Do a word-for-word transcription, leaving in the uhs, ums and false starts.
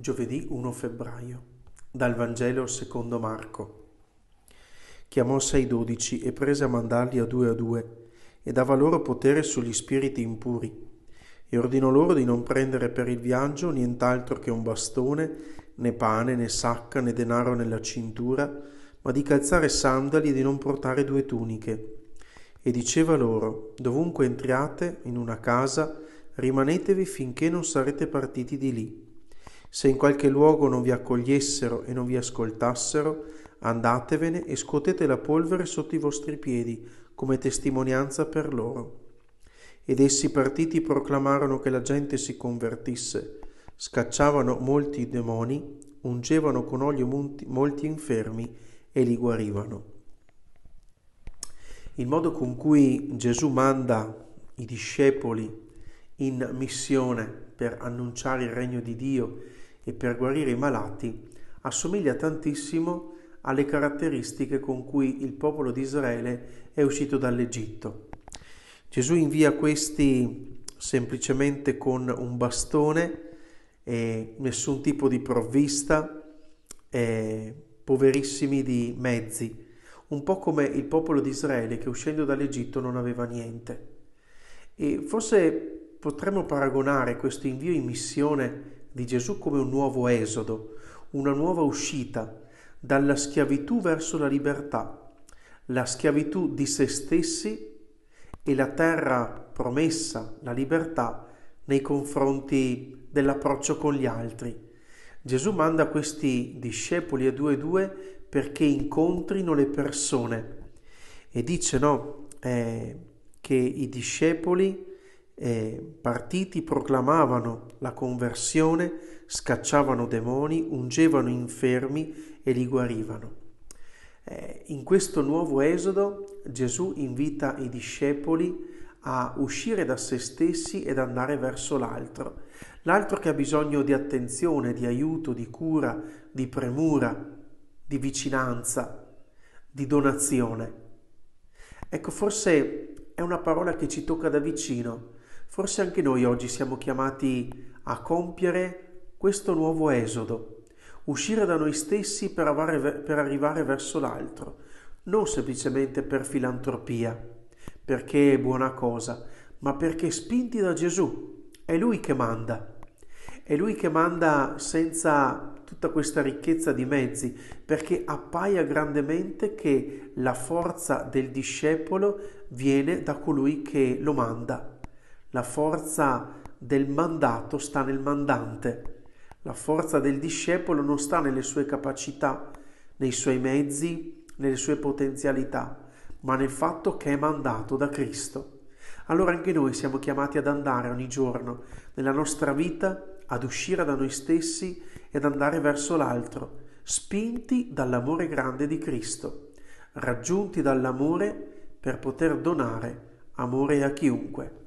Giovedì primo febbraio. Dal Vangelo secondo Marco. Chiamò sei dodici e prese a mandarli a due a due e dava loro potere sugli spiriti impuri e ordinò loro di non prendere per il viaggio nient'altro che un bastone, né pane, né sacca, né denaro nella cintura, ma di calzare sandali e di non portare due tuniche. E diceva loro: dovunque entriate in una casa, rimanetevi finché non sarete partiti di lì. Se in qualche luogo non vi accogliessero e non vi ascoltassero, andatevene e scuotete la polvere sotto i vostri piedi come testimonianza per loro. Ed essi partiti proclamarono che la gente si convertisse, scacciavano molti demoni, ungevano con olio molti infermi e li guarivano. Il modo con cui Gesù manda i discepoli in missione per annunciare il regno di Dio e per guarire i malati assomiglia tantissimo alle caratteristiche con cui il popolo di Israele è uscito dall'Egitto. Gesù invia questi semplicemente con un bastone e nessun tipo di provvista, e poverissimi di mezzi, un po' come il popolo di Israele che uscendo dall'Egitto non aveva niente. E forse potremmo paragonare questo invio in missione di Gesù come un nuovo esodo, una nuova uscita dalla schiavitù verso la libertà, la schiavitù di se stessi e la terra promessa, la libertà, nei confronti dell'approccio con gli altri. Gesù manda questi discepoli a due e due perché incontrino le persone e dice no, eh, che i discepoli eh, partiti proclamavano la conversione, scacciavano demoni, ungevano infermi e li guarivano. Eh, in questo nuovo esodo Gesù invita i discepoli a uscire da se stessi ed andare verso l'altro, l'altro che ha bisogno di attenzione, di aiuto, di cura, di premura, di vicinanza, di donazione. Ecco, forse è una parola che ci tocca da vicino. Forse anche noi oggi siamo chiamati a compiere questo nuovo esodo, uscire da noi stessi per, avare, per arrivare verso l'altro, non semplicemente per filantropia, perché è buona cosa, ma perché spinti da Gesù. È Lui che manda, è Lui che manda senza tutta questa ricchezza di mezzi, perché appaia grandemente che la forza del discepolo viene da colui che lo manda. La forza del mandato sta nel mandante. La forza del discepolo non sta nelle sue capacità, nei suoi mezzi, nelle sue potenzialità, ma nel fatto che è mandato da Cristo. Allora anche noi siamo chiamati ad andare ogni giorno nella nostra vita, ad uscire da noi stessi ed andare verso l'altro, spinti dall'amore grande di Cristo, raggiunti dall'amore per poter donare amore a chiunque.